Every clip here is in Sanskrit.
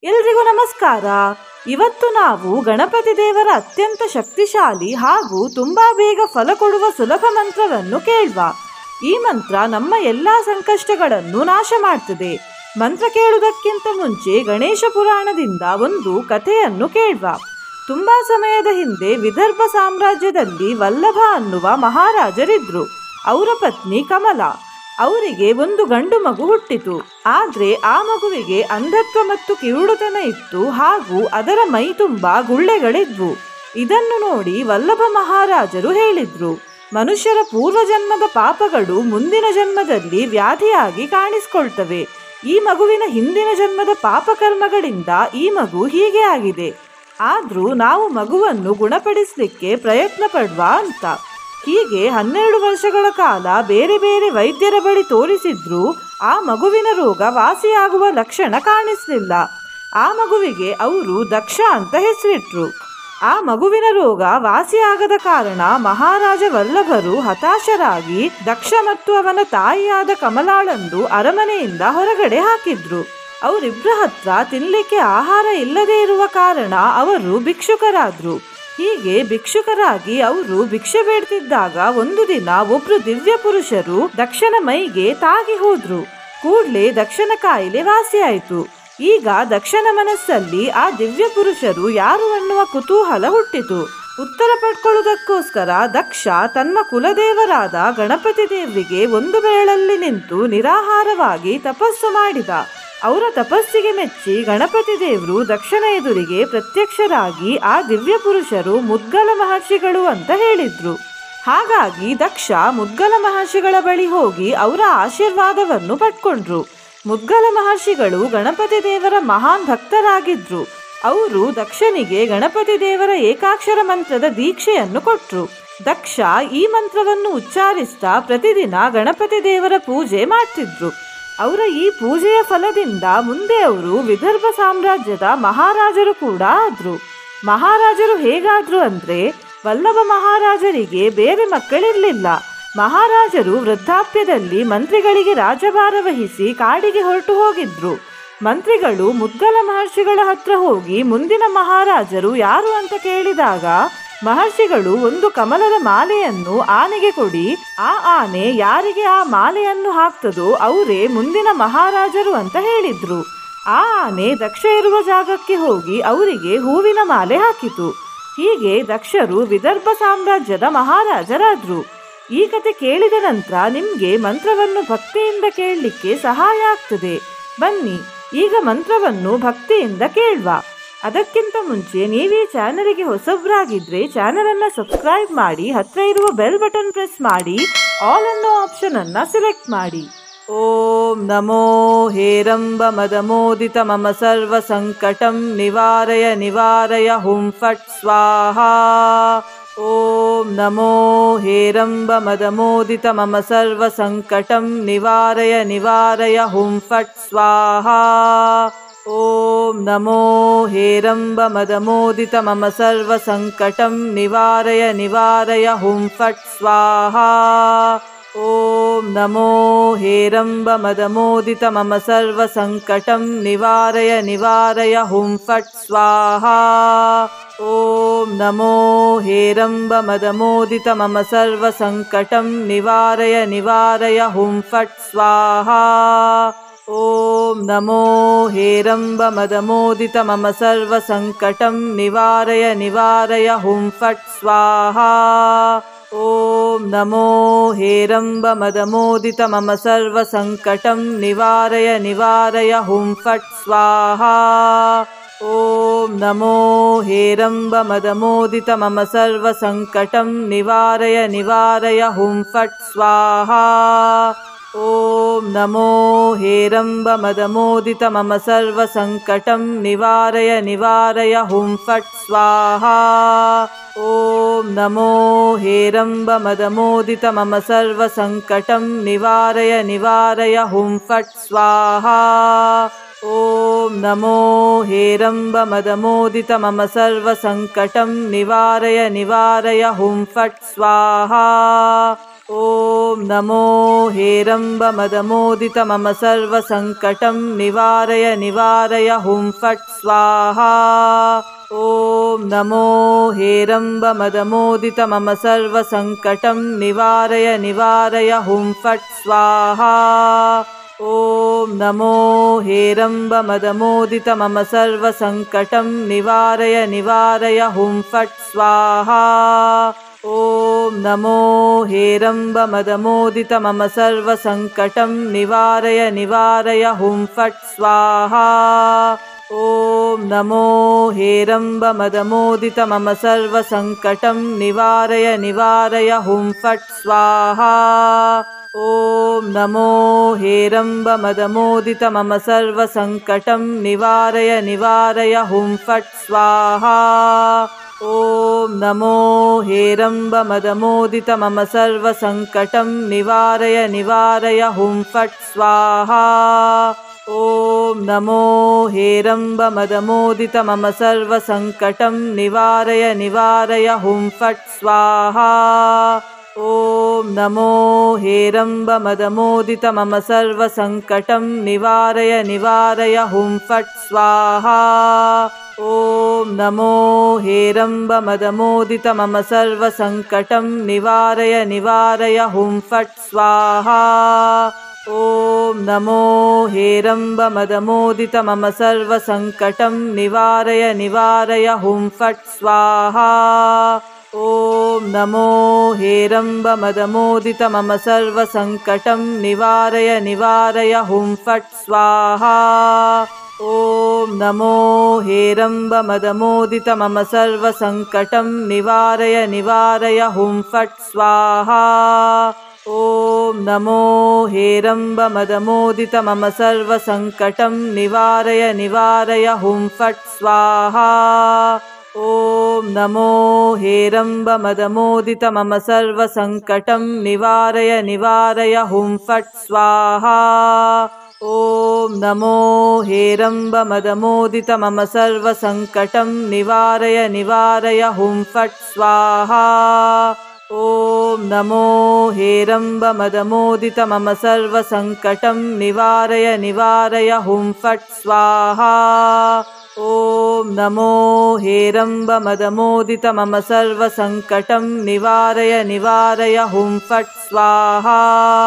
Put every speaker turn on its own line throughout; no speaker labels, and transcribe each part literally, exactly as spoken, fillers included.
ಎಲ್ರಿಗೂ ನಮಸ್ಕಾರ. ಇವತ್ತು ನಾವು ಗಣಪತಿ ದೇವರ ಅತ್ಯಂತ ಶಕ್ತಿಶಾಲಿ ಹಾಗೂ ತುಂಬಾ ಬೇಗ ಫಲ ಕೊಡುವ ಸುಲಭ ಮಂತ್ರವನ್ನು ಕೇಳುವ. ಈ ಮಂತ್ರ ನಮ್ಮ ಎಲ್ಲಾ ಸಂಕಷ್ಟಗಳನ್ನು ನಾಶ ಮಾಡ್ತದೆ. ಮಂತ್ರ ಕೇಳುವುದಕ್ಕಿಂತ ಮುಂಚೆ ಗಣೇಶ ಪುರಾಣದಿಂದ ಒಂದು ಕಥೆಯನ್ನು ಕೇಳುವ. ತುಂಬಾ ಸಮಯದ ಹಿಂದೆ ವಿದರ್ಭ ಸಾಮ್ರಾಜ್ಯದಲ್ಲಿ ವಲ್ಲಭ ಅನ್ನುವ ಮಹಾರಾಜರಿದ್ರು. ಅವರ ಪತ್ನಿ ಕಮಲಾ. ಅವರಿಗೆ ಒಂದು ಗಂಡು ಮಗು ಹುಟ್ಟಿತು. ಆದ್ರೆ ಆ ಮಗುವಿಗೆ ಅಂಧತ್ವ ಮತ್ತು ಕಿವುಡುತನ ಇತ್ತು ಹಾಗೂ ಅದರ ಮೈ ತುಂಬಾ ಗುಳ್ಳೆಗಳಿದ್ವು. ಇದನ್ನು ನೋಡಿ ವಲ್ಲಭ ಮಹಾರಾಜರು ಹೇಳಿದ್ರು, ಮನುಷ್ಯರ ಪೂರ್ವ ಜನ್ಮದ ಪಾಪಗಳು ಮುಂದಿನ ಜನ್ಮದಲ್ಲಿ ವ್ಯಾಧಿಯಾಗಿ ಕಾಣಿಸ್ಕೊಳ್ತವೆ. ಈ ಮಗುವಿನ ಹಿಂದಿನ ಜನ್ಮದ ಪಾಪಕರ್ಮಗಳಿಂದ ಈ ಮಗು ಹೀಗೆ ಆಗಿದೆ. ಆದ್ರೂ ನಾವು ಮಗುವನ್ನು ಗುಣಪಡಿಸಲಿಕ್ಕೆ ಪ್ರಯತ್ನ ಪಡುವ ಅಂತ. ಹೀಗೆ ಹನ್ನೆರಡು ವರ್ಷಗಳ ಕಾಲ ಬೇರೆ ಬೇರೆ ವೈದ್ಯರ ಬಳಿ ತೋರಿಸಿದ್ರೂ ಆ ಮಗುವಿನ ರೋಗ ವಾಸಿಯಾಗುವ ಲಕ್ಷಣ ಕಾಣಿಸಲಿಲ್ಲ. ಆ ಮಗುವಿಗೆ ಅವರು ದಕ್ಷ ಅಂತ ಹೆಸರಿಟ್ರು. ಆ ಮಗುವಿನ ರೋಗ ವಾಸಿಯಾಗದ ಕಾರಣ ಮಹಾರಾಜ ವಲ್ಲಭರು ಹತಾಶರಾಗಿ ದಕ್ಷ ಮತ್ತು ಅವನ ತಾಯಿಯಾದ ಕಮಲಾಳನ್ನು ಅರಮನೆಯಿಂದ ಹೊರಗಡೆ ಹಾಕಿದ್ರು. ಅವರಿಬ್ಬರ ಹತ್ರ ತಿನ್ನಲಿಕ್ಕೆ ಆಹಾರ ಇಲ್ಲದೇ ಇರುವ ಕಾರಣ ಅವರು ಭಿಕ್ಷುಕರಾದ್ರು. ಹೀಗೆ ಭಿಕ್ಷುಕರಾಗಿ ಅವರು ಭಿಕ್ಷೆ ಬೇಡ್ತಿದ್ದಾಗ ಒಂದು ದಿನ ಒಬ್ರು ದಿವ್ಯ ಪುರುಷರು ದಕ್ಷನ ಮೈಗೆ ತಾಗಿ ಹೋದ್ರು. ಕೂಡ್ಲೆ ದಕ್ಷನ ಕಾಯಿಲೆ ವಾಸಿಯಾಯಿತು. ಈಗ ದಕ್ಷನ ಮನಸ್ಸಲ್ಲಿ ಆ ದಿವ್ಯ ಪುರುಷರು ಯಾರು ಅನ್ನುವ ಕುತೂಹಲ ಹುಟ್ಟಿತು. ಉತ್ತರ ಪಡ್ಕೊಳ್ಳುವುದಕ್ಕೋಸ್ಕರ ದಕ್ಷ ತನ್ನ ಕುಲದೇವರಾದ ಗಣಪತಿ ದೇವರಿಗೆ ಒಂದು ಬೇಳಲ್ಲಿ ನಿಂತು ನಿರಾಹಾರವಾಗಿ ತಪಸ್ಸು ಮಾಡಿದ. ಅವರ ತಪಸ್ಸಿಗೆ ಮೆಚ್ಚಿ ಗಣಪತಿ ದೇವರು ದಕ್ಷನ ಎದುರಿಗೆ ಪ್ರತ್ಯಕ್ಷರಾಗಿ ಆ ದಿವ್ಯ ಪುರುಷರು ಮುದ್ಗಲ ಮಹರ್ಷಿಗಳು ಅಂತ ಹೇಳಿದ್ರು. ಹಾಗಾಗಿ ದಕ್ಷ ಮುದ್ಗಲ ಮಹರ್ಷಿಗಳ ಬಳಿ ಹೋಗಿ ಅವರ ಆಶೀರ್ವಾದವನ್ನು ಪಡ್ಕೊಂಡ್ರು. ಮುದ್ಗಲ ಮಹರ್ಷಿಗಳು ಗಣಪತಿ ದೇವರ ಮಹಾನ್ ಭಕ್ತರಾಗಿದ್ರು. ಅವರು ದಕ್ಷನಿಗೆ ಗಣಪತಿ ದೇವರ ಏಕಾಕ್ಷರ ಮಂತ್ರದ ದೀಕ್ಷೆಯನ್ನು ಕೊಟ್ರು. ದಕ್ಷ ಈ ಮಂತ್ರವನ್ನು ಉಚ್ಚಾರಿಸ್ತಾ ಪ್ರತಿದಿನ ಗಣಪತಿ ದೇವರ ಪೂಜೆ ಮಾಡ್ತಿದ್ರು. ಅವರ ಈ ಪೂಜೆಯ ಫಲದಿಂದ ಮುಂದೆ ಅವರು ವಿದರ್ಭ ಸಾಮ್ರಾಜ್ಯದ ಮಹಾರಾಜರು ಕೂಡ ಆದ್ರು. ಮಹಾರಾಜರು ಹೇಗಾದ್ರು ಅಂದ್ರೆ, ವಲ್ಲಭ ಮಹಾರಾಜರಿಗೆ ಬೇರೆ ಮಕ್ಕಳಿರಲಿಲ್ಲ. ಮಹಾರಾಜರು ವೃದ್ಧಾಪ್ಯದಲ್ಲಿ ಮಂತ್ರಿಗಳಿಗೆ ರಾಜಭಾರ ವಹಿಸಿ ಕಾಡಿಗೆ ಹೊರಟು ಹೋಗಿದ್ರು. ಮಂತ್ರಿಗಳು ಮುದ್ಗಲ ಮಹರ್ಷಿಗಳ ಹತ್ರ ಹೋಗಿ ಮುಂದಿನ ಮಹಾರಾಜರು ಯಾರು ಅಂತ ಕೇಳಿದಾಗ ಮಹರ್ಷಿಗಳು ಒಂದು ಕಮಲದ ಮಾಲೆಯನ್ನು ಆನೆಗೆ ಕೊಡಿ, ಆ ಆನೆ ಯಾರಿಗೆ ಆ ಮಾಲೆಯನ್ನು ಹಾಕ್ತದೋ ಅವರೇ ಮುಂದಿನ ಮಹಾರಾಜರು ಅಂತ ಹೇಳಿದ್ರು. ಆ ಆನೆ ದಕ್ಷ ಇರುವ ಜಾಗಕ್ಕೆ ಹೋಗಿ ಅವರಿಗೆ ಹೂವಿನ ಮಾಲೆ ಹಾಕಿತು. ಹೀಗೆ ದಕ್ಷರು ವಿದರ್ಭ ಸಾಮ್ರಾಜ್ಯದ ಮಹಾರಾಜರಾದ್ರು. ಈ ಕತೆ ಕೇಳಿದ ನಂತರ ನಿಮಗೆ ಮಂತ್ರವನ್ನು ಭಕ್ತಿಯಿಂದ ಕೇಳಲಿಕ್ಕೆ ಸಹಾಯ ಆಗ್ತದೆ. ಬನ್ನಿ ಈಗ ಮಂತ್ರವನ್ನು ಭಕ್ತಿಯಿಂದ ಕೇಳುವ. ಅದಕ್ಕಿಂತ ಮುಂಚೆ ನೀವೀ ಚಾನಲ್ಗೆ ಹೊಸಬ್ರಾಗಿದ್ರೆ ಚಾನಲ್ ಅನ್ನ ಸಬ್ಸ್ಕ್ರೈಬ್ ಮಾಡಿ, ಹತ್ರ ಇರುವ ಬೆಲ್ ಬಟನ್ ಪ್ರೆಸ್ ಮಾಡಿ, ಆಲ್ ಅನ್ನೋ ಆಪ್ಷನ್ ಅನ್ನ ಸೆಲೆಕ್ಟ್ ಮಾಡಿ. ಓಂ ನಮೋ ಹೇರಂಬ ಮದಮೋದಿತ ಮಮ ಸರ್ವ ಸಂಕಟಂ ನಿವಾರಯ ನಿವಾರಯ ಹುಂ ಫಟ್ ಸ್ವಾಹಾ. ಓಂ ನಮೋ ಹೇರಂಬ ಮದಮೋದಿತ ಮಮ ಸರ್ವ ಸಂಕಟಂ ನಿವಾರಯ ನಿವಾರಯ ಹುಂ ಫಟ್ ಸ್ವಾಹಾ. ಓಂ ನಮೋ ಹೇರಂಬ ಮದಮೋದಿತ ಮಮ ಸರ್ವ ಸಂಕಟಂ ನಿವಾರಯ ನಿವಾರಯ ಹುಂ ಫಟ್ ಸ್ವಾಹಾ. ಓಂ ನಮೋ ಹೇರಂಬ ಮದಮೋದಿತ ಮಮ ಸರ್ವ ಸಂಕಟಂ ನಿವಾರಯ ನಿವಾರಯ ಹುಂ ಫಟ್ ಸ್ವಾಹಾ. ಓಂ ನಮೋ ಹೇರಂಬ ಮದಮೋದಿತ ಮಮ ಸರ್ವ ಸಂಕಟಂ ನಿವಾರಯ ನಿವಾರಯ ಹುಂ ಫಟ್ ಸ್ವಾಹಾ. ಓಂ ನಮೋ ಹೇರಂಬ ಮದಮೋದಿತ ಮಮ ಸರ್ವ ಸಂಕಟಂ ನಿವಾರಯ ನಿವಾರಯ ಹುಂ ಫಟ್ ಸ್ವಾಹಾ. ಓಂ ನಮೋ ಹೇರಂಬ ಮದಮೋದಿತ ಮಮ ಸರ್ವ ಸಂಕಟಂ ನಿವಾರಯ ನಿವಾರಯ ಹುಂ ಫಟ್ ಸ್ವಾಹಾ. ಓಂ ನಮೋ ಹೇರಂಬ ಮದಮೋದಿತ ಮಮ ಸರ್ವ ಸಂಕಟಂ ನಿವಾರಯ ನಿವಾರಯ ಹುಂ ಫಟ್ ಸ್ವಾಹಾ. ಓಂ ನಮೋ ಹೇರಂಬ ಮದಮೋದಿತ ಮಮ ಸರ್ವ ಸಂಕಟಂ ನಿವಾರಯ ನಿವಾರಯ ಹುಂ ಫಟ್ ಸ್ವಾಹಾ. ಓಂ ನಮೋ ಹೇರಂಬ ಮದಮೋದಿತ ಮಮ ಸರ್ವ ಸಂಕಟಂ ನಿವಾರಯ ನಿವಾರಯ ಹುಂ ಫಟ್ ಸ್ವಾಹಾ. ಓಂ नमो हेरम्ब मदमोदित मम सर्वसङ्कटं निवारय निवारय हुं फट् स्वाहा। ॐ नमो हेरम्ब मदमोदित मम सर्वसङ्कटं निवारय निवारय हुं फट् स्वाहा। ॐ नमो हेरम्ब मदमोदित मम सर्वसङ्कटं निवारय निवारय हुं फट् स्वाहा। ॐ नमो हेरम्ब मदमोदित मम सर्वसङ्कटं निवारय निवारय हुं फट् स्वाहा। ॐ नमो हेरम्ब मदमोदित मम सर्वसङ्कटं निवारय निवारय हुं फट् स्वाहा। ॐ नमो हेरम्ब मदमोदित मम सर्वसङ्कटं निवारय निवारय हुं फट् स्वाहा। ॐ नमो हेरम्ब मदमोदित मम सर्वसङ्कटं निवारय निवारय हुं फट् स्वाहा। ॐ नमो हेरम्ब मदमोदित मम सर्वसङ्कटं निवारय निवारय हुं फट् स्वाहा। ॐ नमो हेरम्ब मदमोदित मम सर्वसङ्कटं निवारय निवारय हुं फट् स्वाहा। ॐ नमो हेरम्ब मदमोदित मम सर्वसङ्कटं निवारय निवारय हुं फट् स्वाहा। ॐ नमो हेरम्ब मदमोदित मम सर्वसङ्कटं निवारय निवारय हुं फट् स्वाहा। ॐ नमो हेरम्ब मदमोदित मम सर्वसङ्कटं निवारय निवारय हुं फट् स्वाहा। ॐ नमो हेरम्ब मदमोदित मम सर्वसङ्कटं निवारय निवारय हुं फट् स्वाहा। ॐ नमो हेरम्ब मदमोदित मम सर्वसङ्कटं निवारय निवारय हुं फट् स्वाहा। ॐ नमो हेरम्ब मदमोदित मम सर्वसङ्कटं निवारय निवारय हुं फट् स्वाहा। ॐ नमो हेरम्ब मदमोदित मम सर्वसङ्कटं निवारय निवारय हुं फट् स्वाहा। ॐ नमो हेरम्ब मदमोदित मम सर्वसङ्कटं निवारय निवारय हुं फट् स्वाहा। ॐ नमो हेरम्ब मदमोदित मम सर्वसङ्कटं निवारय निवारय हुं फट् स्वाहा। ॐ नमो हेरम्ब मदमोदित मम सर्वसङ्कटं निवारय निवारय हुं फट् स्वाहा।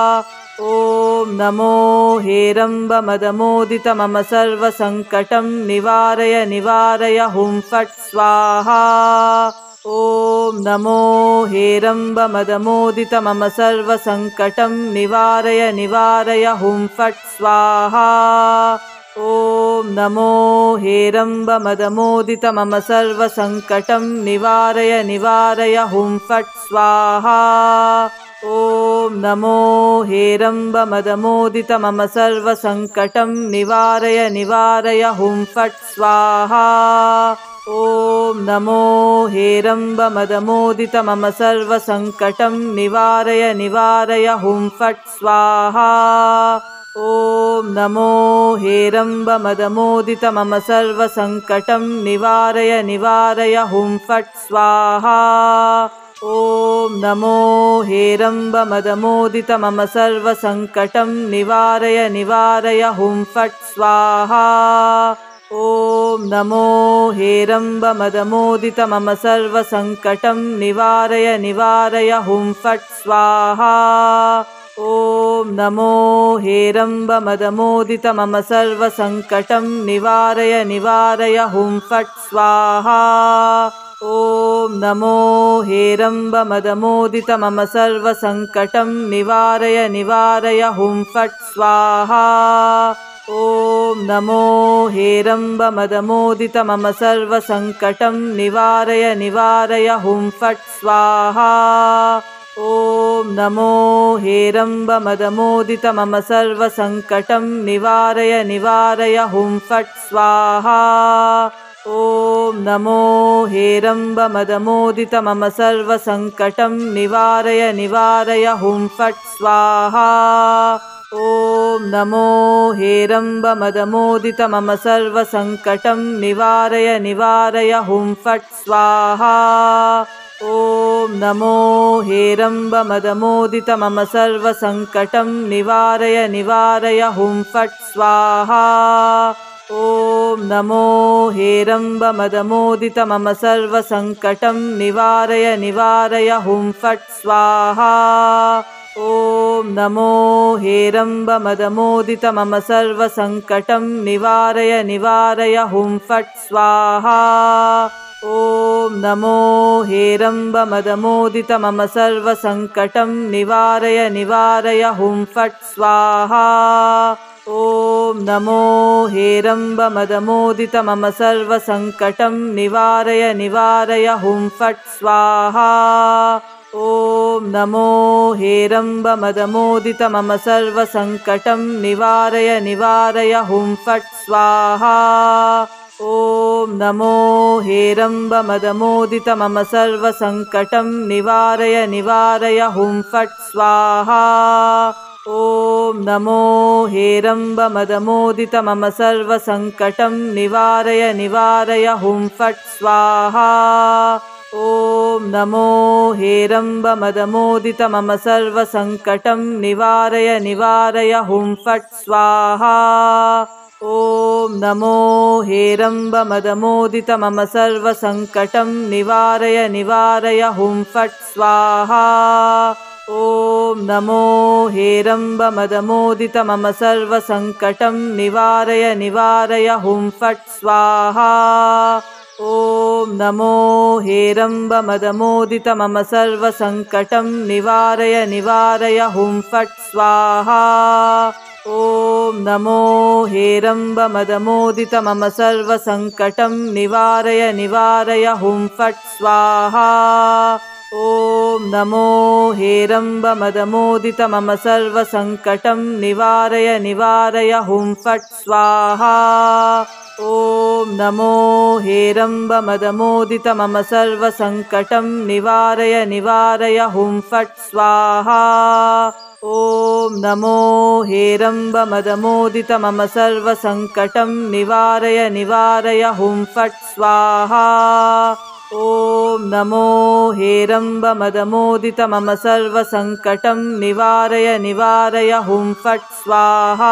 ॐ नमो हेरम्ब मदमोदित मम सर्वसङ्कटं निवारय निवारय हुं फट् स्वाहा। ॐ नमो हेरम्ब मदमोदित मम सर्वसङ्कटं निवारय निवारय हुं फट् स्वाहा। ॐ नमो हेरम्ब मदमोदित मम सर्वसङ्कटं निवारय निवारय हुं फट् स्वाहा। ॐ नमो हेरम्ब मदमोदित मम सर्वसङ्कटं निवारय निवारय हुं फट् स्वाहा। ॐ नमो हेरम्ब मदमोदित मम सर्वसङ्कटं निवारय निवारय हुं फट् स्वाहा। ॐ नमो हेरम्ब मदमोदित मम सर्वसङ्कटं निवारय निवारय हुं फट् स्वाहा। ॐ नमो हेरम्ब मदमोदित मम सर्वसङ्कटं निवारय निवारय हुं फट् स्वाहा। ॐ नमो हेरम्ब मदमोदित मम सर्वसङ्कटं निवारय निवारय हुं फट् स्वाहा। ॐ नमो हेरम्ब मदमोदित मम सर्वसङ्कटं निवारय निवारय हुं फट् स्वाहा। ॐ नमो हेरम्ब मदमोदित मम सर्वसङ्कटं निवारय निवारय हुं फट् स्वाहा। ॐ नमो हेरम्ब मदमोदित मम सर्वसङ्कटं निवारय निवारय हुं फट् स्वाहा। ॐ नमो हेरम्ब मदमोदित मम सर्वसङ्कटं निवारय निवारय हुं फट् स्वाहा। ॐ नमो हेरम्बमदमोदित मम सर्वसङ्कटं निवारय निवारय हुं फट् स्वाहा। ॐ नमो हेरम्बमदमोदित मम सर्वसङ्कटं निवारय निवारय हुं फट् स्वाहा। ॐ नमो हेरम्बमदमोदित मम सर्वसङ्कटं निवारय निवारय हुं फट् स्वाहा। ॐ नमो हेरम्बमदमोदित मम सर्वसङ्कटं निवारय निवारय हुं फट् स्वाहा। ॐ नमो हेरम्बमदमोदित मम सर्वसङ्कटं निवारय निवारय हुं फट् स्वाहा। ॐ नमो हेरम्बमदमोदित मम सर्वसङ्कटं निवारय निवारय हुं फट् स्वाहा। ॐ नमो हेरम्बमदमोदित मम सर्वसङ्कटं निवारय निवारय हुं फट् स्वाहा। ॐ नमो हेरम्बमदमोदित मम सर्वसङ्कटं निवारय निवारय हुं फट् स्वाहा। ॐ नमो हेरम्बमदमोदित मम सर्वसङ्कटं निवारय निवारय हुं फट् स्वाहा। ॐ नमो हेरम्बमदमोदित मम सर्वसङ्कटं निवारय निवारय हुं फट् स्वाहा। ॐ नमो हेरम्बमदमोदित मम सर्वसङ्कटं निवारय निवारय हुं फट् स्वाहा। ॐ नमो हेरम्बमदमोदित मम सर्वसङ्कटं निवारय निवारय हुं फट् स्वाहा। ॐ नमो हेरम्बमदमोदित मम सर्वसङ्कटं निवारय निवारय हुं फट् स्वाहा। ॐ नमो हेरम्बमदमोदित मम सर्वसङ्कटं निवारय निवारय हुं फट् स्वाहा। ॐ नमो हेरम्बमदमोदित मम सर्वसङ्कटं निवारय निवारय हुं फट् स्वाहा। ॐ नमो हेरम्बमदमोदित मम सर्वसङ्कटं निवारय निवारय हुं फट् स्वाहा। ॐ नमो हेरम्बमदमोदित मम सर्वसङ्कटं निवारय निवारय हुं फट् स्वाहा। ॐ नमो हेरम्बमदमोदित मम सर्वसङ्कटं निवारय निवारय हुं फट् स्वाहा। ॐ नमो हेरम्बमदमोदित मम सर्वसङ्कटं निवारय निवारय हुं फट् स्वाहा।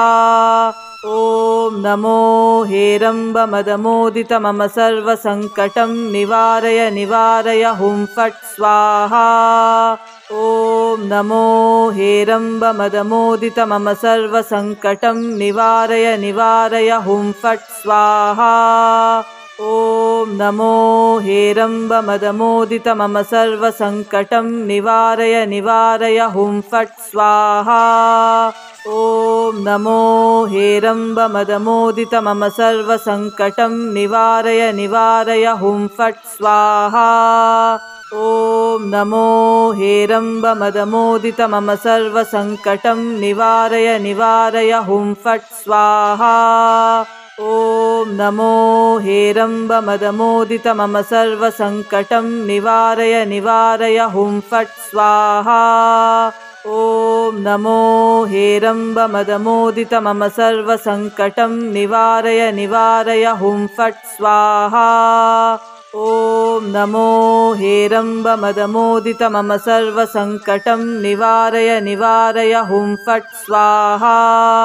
ॐ नमो हेरम्बमदमोदित मम सर्वसङ्कटं निवारय निवारय हुं फट् स्वाहा। ॐ नमो हेरम्बमदमोदित मम सर्वसङ्कटं निवारय निवारय हुं फट् स्वाहा। ॐ नमो हेरम्बमदमोदित मम सर्वसङ्कटं निवारय निवारय हुं फट् स्वाहा। ॐ नमो हेरम्बमदमोदित मम सर्वसङ्कटं निवारय निवारय हुं फट् स्वाहा। ॐ नमो हेरम्बमदमोदित मम सर्वसङ्कटं निवारय निवारय हुं फट् स्वाहा। ॐ नमो हेरम्बमदमोदित मम सर्वसङ्कटं निवारय निवारय हुं फट् स्वाहा। ॐ नमो हेरम्बमदमोदित मम सर्वसङ्कटं निवारय निवारय हुं फट् स्वाहा। ॐ नमो हेरम्बमदमोदित मम सर्वसङ्कटं निवारय निवारय हुं फट् स्वाहा।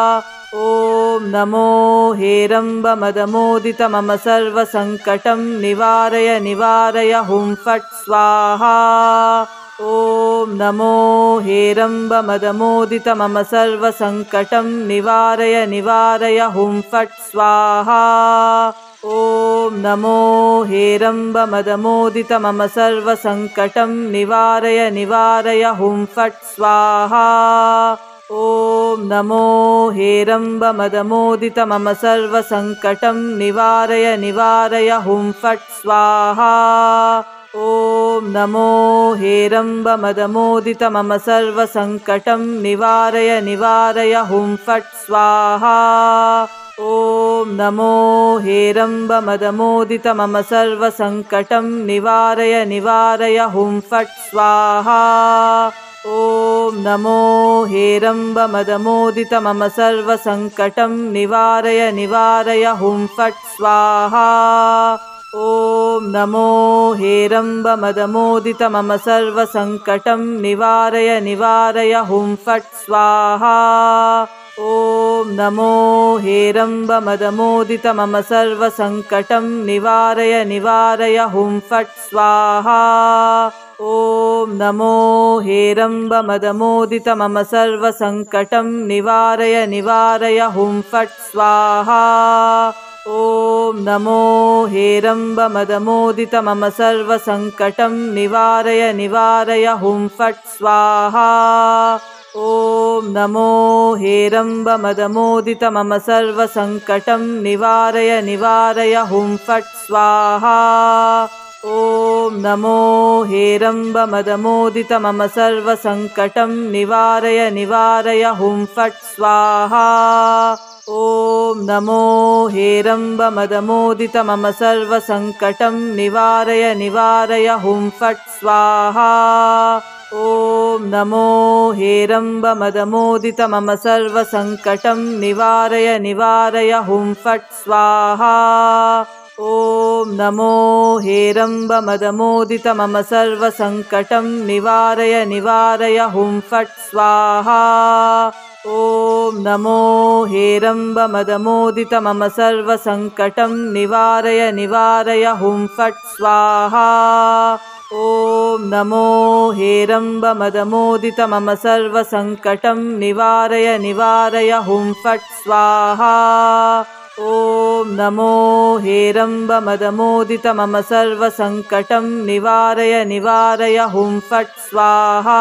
ॐ नमो हेरम्बमदमोदित मम सर्वसङ्कटं निवारय निवारय हुं फट् स्वाहा। ॐ नमो हेरम्बमदमोदित मम सर्वसङ्कटं निवारय निवारय हुं फट् स्वाहा। ॐ नमो हेरम्बमदमोदित मम सर्वसङ्कटं निवारय निवारय हुं फट् स्वाहा। ॐ नमो हेरम्बमदमोदित मम सर्वसङ्कटं निवारय निवारय हुं फट् स्वाहा। ॐ नमो हेरम्बमदमोदित मम सर्वसङ्कटं निवारय निवारय हुं फट् स्वाहा। ॐ नमो हेरम्बमदमोदित मम सर्वसङ्कटं निवारय निवारय हुं फट् स्वाहा। ॐ नमो हेरम्बमदमोदित मम सर्वसङ्कटं निवारय निवारय हुं फट् स्वाहा। ॐ नमो हेरम्बमदमोदित मम सर्वसङ्कटं निवारय निवारय हुं फट् स्वाहा। ॐ नमो हेरम्बमदमोदित मम सर्वसङ्कटं निवारय निवारय हुं फट् स्वाहा। ॐ नमो हेरम्बमदमोदित मम सर्वसङ्कटं निवारय निवारय हुं फट् स्वाहा। ॐ नमो हेरम्बमदमोदित मम सर्वसङ्कटं निवारय निवारय हुं फट् स्वाहा। ॐ नमो हेरम्बमदमोदित मम सर्वसङ्कटं निवारय निवारय हुं फट् स्वाहा। ॐ नमो हेरम्बमदमोदित मम सर्वसङ्कटं निवारय निवारय हुं फट् स्वाहा। ॐ नमो हेरम्बमदमोदित मम सर्वसङ्कटं निवारय निवारय हुं फट् स्वाहा। ॐ नमो हेरम्बमदमोदित मम सर्वसङ्कटं निवारय निवारय हुं फट् स्वाहा। ॐ नमो हेरम्बमदमोदित मम सर्वसङ्कटं निवारय निवारय हुं फट् स्वाहा। ॐ नमो हेरम्बमदमोदित मम सर्वसङ्कटं निवारय निवारय हुं फट् स्वाहा। ॐ नमो हेरम्बमदमोदित मम सर्वसङ्कटं निवारय निवारय हुं फट् स्वाहा। ॐ नमो हेरम्बमदमोदित मम सर्वसङ्कटं निवारय निवारय हुं फट् स्वाहा।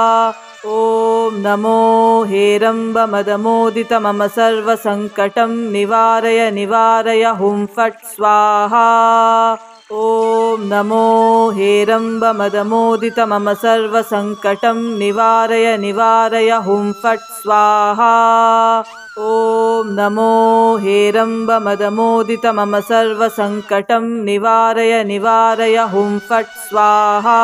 ॐ नमो हेरम्बमदमोदित मम सर्वसङ्कटं निवारय निवारय हुं फट् स्वाहा। ॐ नमो हेरम्बमदमोदित मम सर्वसङ्कटं निवारय निवारय हुं फट् स्वाहा। ॐ नमो हेरम्बमदमोदित मम सर्वसङ्कटं निवारय निवारय हुं फट् स्वाहा।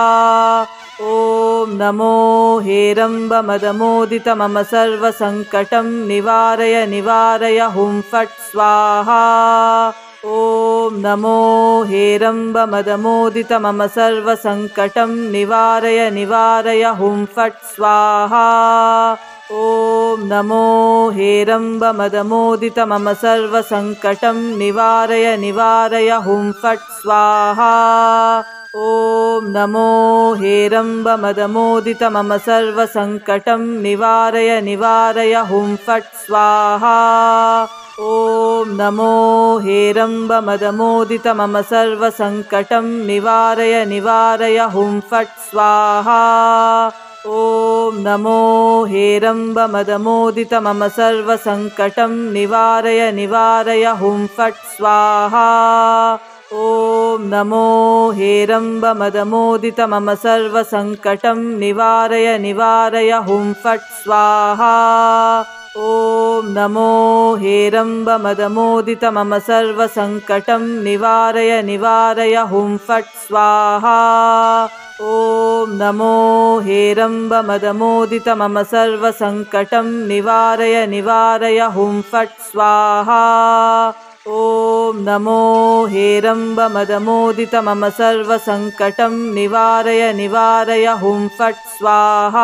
ॐ नमो हेरम्बमदमोदित मम सर्वसङ्कटं निवारय निवारय हुं फट् स्वाहा। ॐ नमो हेरम्बमदमोदित मम सर्वसङ्कटं निवारय निवारय हुं फट् स्वाहा। ॐ नमो हेरम्बमदमोदित मम सर्वसङ्कटं निवारय निवारय हुं फट् स्वाहा। ॐ नमो हेरम्बमदमोदित मम सर्वसङ्कटं निवारय निवारय हुं फट् स्वाहा। ॐ नमो हेरम्बमदमोदित मम सर्वसङ्कटं निवारय निवारय हुं फट् स्वाहा। ॐ नमो हेरम्बमदमोदित मम सर्वसङ्कटं निवारय निवारय हुं फट् स्वाहा। ॐ नमो हेरम्बमदमोदित मम सर्वसङ्कटं निवारय निवारय हुं फट् स्वाहा। ॐ नमो हेरम्बमदमोदित मम सर्वसङ्कटं निवारय निवारय हुं फट् स्वाहा। ॐ नमो हेरम्बमदमोदित मम सर्वसङ्कटं निवारय निवारय हुं फट् स्वाहा। ॐ नमो हेरम्बमदमोदित मम सर्वसङ्कटं निवारय निवारय हुं फट् स्वाहा।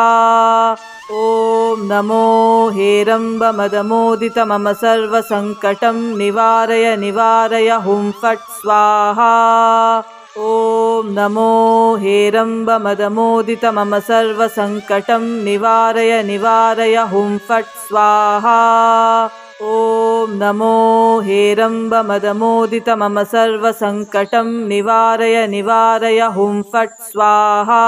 ॐ नमो हेरम्बमदमोदित मम सर्वसङ्कटं निवारय निवारय हुं फट् स्वाहा। ॐ नमो हेरम्बमदमोदित मम सर्वसङ्कटं निवारय निवारय हुं फट् स्वाहा। ॐ नमो हेरम्बमदमोदित मम सर्वसङ्कटं निवारय निवारय हुं फट् स्वाहा।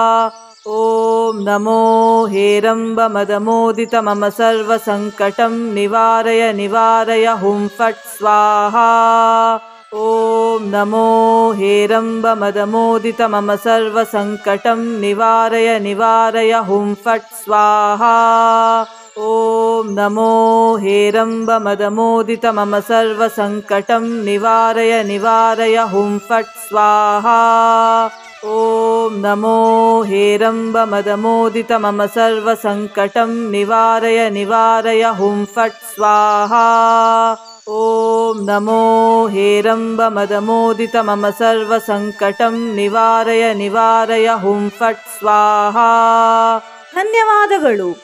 ॐ नमो हेरम्बमदमोदित मम सर्वसङ्कटं निवारय निवारय हुं फट् स्वाहा। ॐ नमो हेरम्बमदमोदित मम सर्वसङ्कटं निवारय निवारय हुं फट् स्वाहा। ॐ नमो हेरम्बमदमोदित मम सर्वसङ्कटं निवारय निवारय हुं फट् स्वाहा। ॐ नमो हेरम्बमदमोदित मम सर्वसङ्कटं निवारय निवारय हुं फट् स्वाहा। ॐ नमो हेरम्बमदमोदित मम सर्वसङ्कटं निवारय निवारय हुं फट् स्वाहा। ಧನ್ಯವಾದಗಳು.